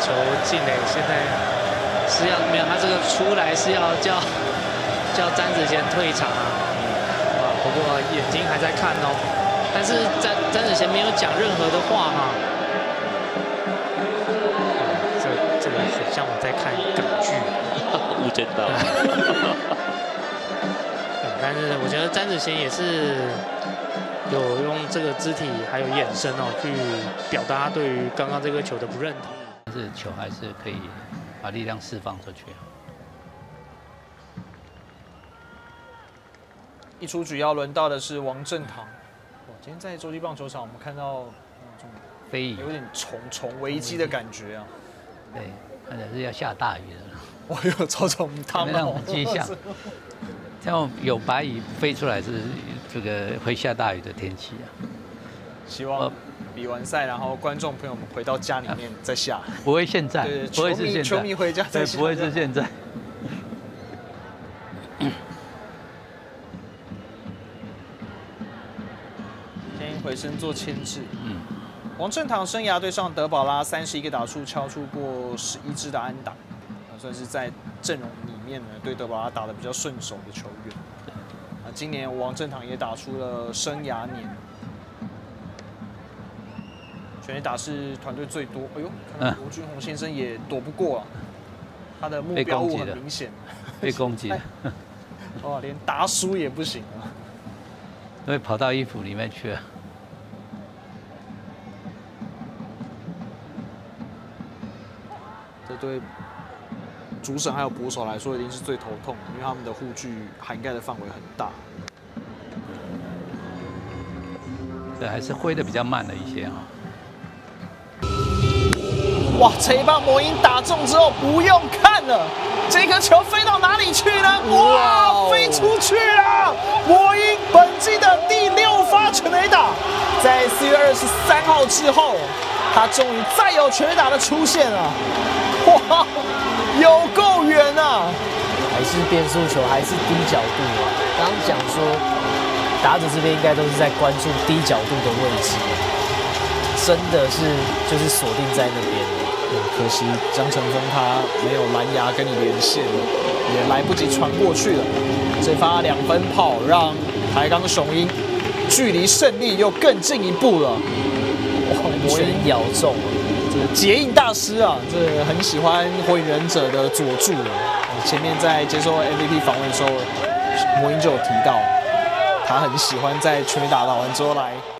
球进垒，现在是要没有他这个出来是要叫詹子贤退场啊。不过眼睛还在看哦，但是詹子贤没有讲任何的话哈。这个很像我在看港剧， 无间道。 但是我觉得詹子贤也是有用这个肢体还有眼神哦，去表达他对于刚刚这个球的不认同。 但是球还是可以把力量释放出去。 一出局要轮到的是王正堂。今天在洲际棒球场，我们看到飞影有点重危机的感觉啊。 对，看起来是要下大雨的。 我有超重汤那种迹象。这样有白蚁飞出来是这个会下大雨的天气啊。 希望比完赛，然后观众朋友们回到家里面再下。 不会现在， 对， 不会是现在。 球迷回家再下。 不会是现在。 先回身做牵制。王正堂生涯对上德保拉31个打数，敲出过11支的安打，算是在阵容里面呢对德保拉打得比较顺手的球员。今年王正堂也打出了生涯年，全垒打是团队最多。哎呦，看罗俊宏先生也躲不过啊，他的目标物很明显， 被攻击了。 哇，连打输也不行啊， 都会跑到衣服里面去了。 这对主审还有捕手来说，一定是最头痛的，因为他们的护具涵盖的范围很大。 对，还是挥的比较慢了一些啊。 哇，这一棒魔鹰打中之后不用看了，这颗球飞到哪里去呢？哇，飞出去了！魔鹰本季的第6发全垒打，在4月23号之后，他终于再有全垒打的出现了。哇，有够远啊！ 还是变速球，还是低角度啊？刚刚讲说，打者这边应该都是在关注低角度的位置，真的是就是锁定在那边了。 可惜张成峰他没有蓝牙跟你连线了，也来不及传过去了。这发2分炮让台钢雄鹰距离胜利又更进一步了。哇， 魔鹰咬中了。 这结印大师啊，这很喜欢火影忍者的佐助了。前面在接受 MVP 访问的时候，魔鹰就有提到，他很喜欢在全垒打打完之后来